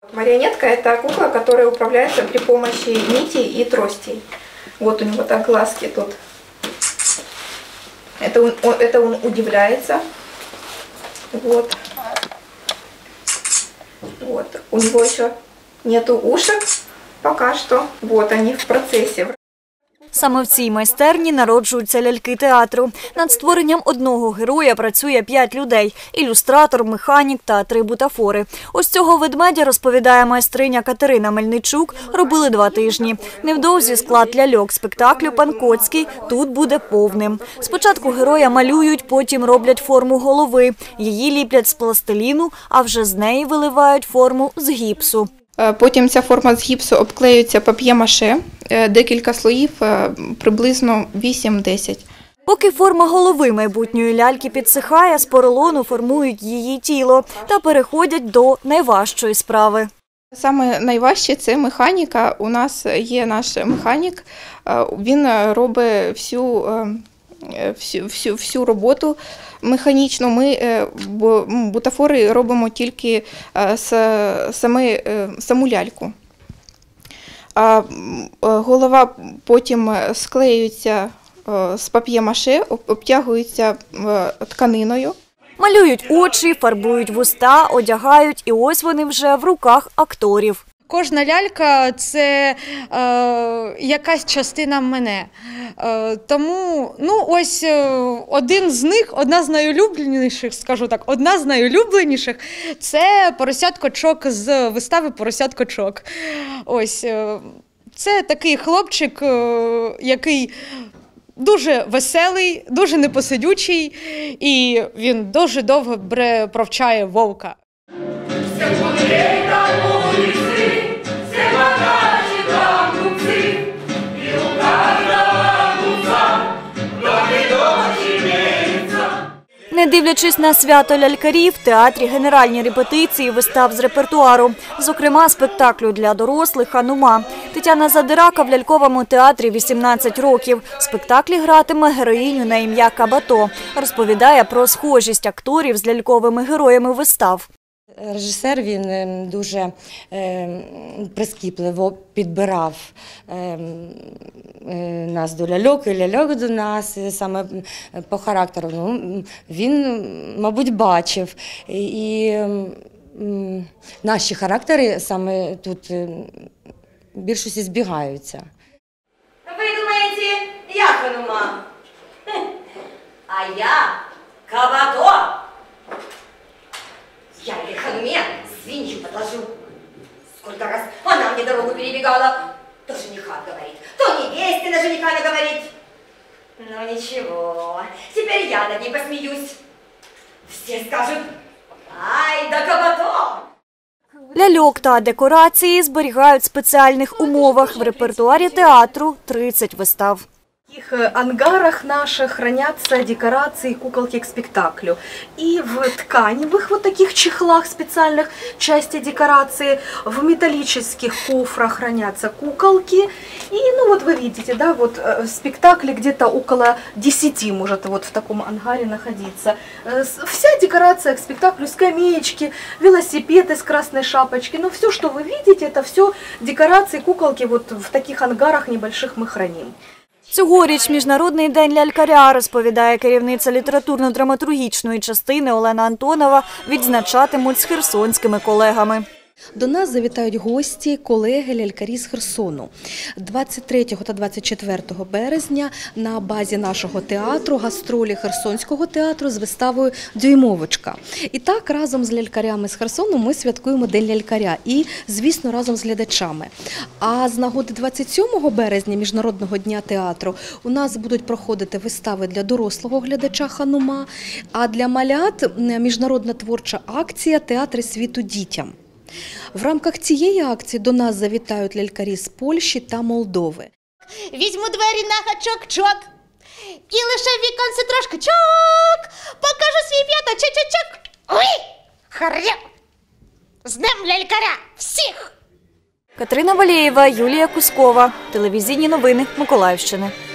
Марионетка – это кукла, которая управляется при помощи нитей и тростей. Вот у него так глазки тут. Это он удивляется. Вот. Вот. У него еще нету ушек пока что. Вот они в процессе. Саме в цій майстерні народжуються ляльки театру. Над створенням одного героя працює 5 людей – ілюстратор, механік та 3 бутафори. Ось цього ведмедя, розповідає майстриня Катерина Мельничук, робили 2 тижні. Невдовзі склад ляльок спектаклю «Пан Коцький» тут буде повним. Спочатку героя малюють, потім роблять форму голови. Її ліплять з пластиліну, а вже з неї виливають форму з гіпсу. Потім ця форма з гіпсу обклеюється пап'є-маше, декілька слоїв, приблизно 8-10. Поки форма голови майбутньої ляльки підсихає, з поролону формують її тіло та переходять до найважчої справи. Саме найважче – це механіка. У нас є наш механік, він робить всю роботу механічно. Ми бутафори робимо тільки саму ляльку. Голова потім склеюється з пап'є-маше, обтягується тканиною. Малюють очі, фарбують вуста, одягають, і ось вони вже в руках акторів. Кожна лялька – це якась частина мене. Тому, ось одна з найулюбленіших, скажу так, – це поросятко-чок з вистави «Поросятко-чок». Ось, це такий хлопчик, який дуже веселий, дуже непосидючий, і він дуже довго провчає вовка. Не дивлячись на свято лялькарів, в театрі генеральні репетиції вистав з репертуару, зокрема спектаклю для дорослих «Ханума». Тетяна Задирака в ляльковому театрі 18 років. В спектаклі гратиме героїню на ім'я Кабато. Розповідає про схожість акторів з ляльковими героями вистав. Режисер, він дуже прискіпливо підбирав нас до ляльок і ляльок до нас, саме по характеру. Він, мабуть, бачив. І наші характери саме тут в більшості збігаються. Ви думаєте, я Ханума? А я Кабато. Я ей Хануме свинью подложу. Сколько раз она мне дорогу перебегала. То жениха говорит, то невесте на жениха наговорит. Ну ничего, теперь я над ней посмеюсь. Все скажут, ай да Кабато! Ляльок та декорації зберігають в спеціальних умовах. В репертуарі театру 30 вистав. В таких ангарах наших хранятся декорации, куколки к спектаклю. И в тканевых вот таких чехлах специальных части декорации, в металлических кофрах хранятся куколки. И вот вы видите, да, вот в спектакле где-то около 10 может вот в таком ангаре находиться. Вся декорация к спектаклю, скамеечки, велосипеды с красной шапочки. Все, что вы видите, это все декорации, куколки вот в таких ангарах небольших мы храним. Цьогоріч Міжнародний день лялькаря, розповідає керівниця літературно-драматургічної частини Олена Антонова, відзначатимуть з херсонськими колегами. До нас завітають гості, колеги, лялькарі з Херсону. 23 та 24 березня на базі нашого театру гастролі Херсонського театру з виставою «Дюймовочка». І так, разом з лялькарями з Херсону ми святкуємо День лялькаря і, звісно, разом з глядачами. А з нагоди 27 березня, Міжнародного дня театру, у нас будуть проходити вистави для дорослого глядача «Ханума», а для малят – міжнародна творча акція «Театри світу дітям». В рамках цієї акції до нас завітають лялькарі з Польщі та Молдови. Візьму двері на гачок-чок і лише в віконці трошки чок, покажу свій п'яточок-чок. Ой, харя! З Днем лялькаря всіх! Катерина Валєєва, Юлія Кускова. Телевізійні новини Миколаївщини.